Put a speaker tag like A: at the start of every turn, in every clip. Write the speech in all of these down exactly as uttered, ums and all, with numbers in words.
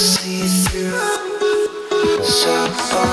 A: see through. So oh,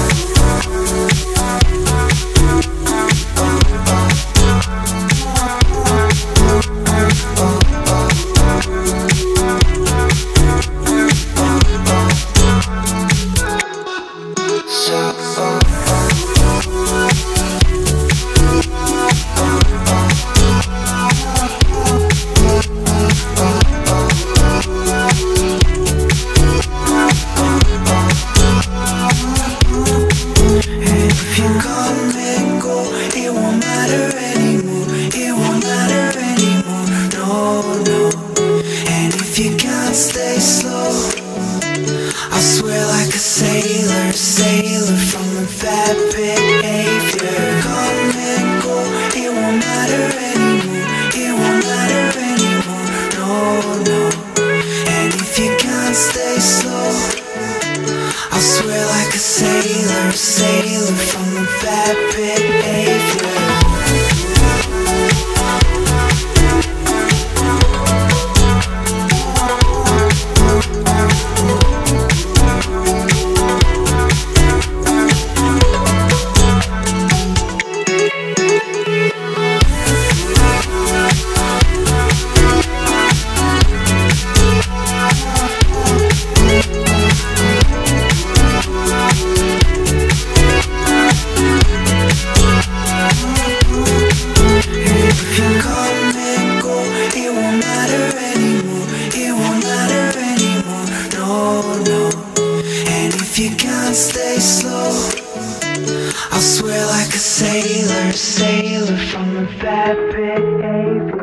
A: stay slow. I swear like a sailor, sailor from a bad behavior. Come and go, it won't matter anymore. It won't matter anymore, no, no. And if you can't stay slow, I swear like a sailor, sailor from a bad behavior. If you can't stay slow, I swear like a sailor, sailor from a bad behavior.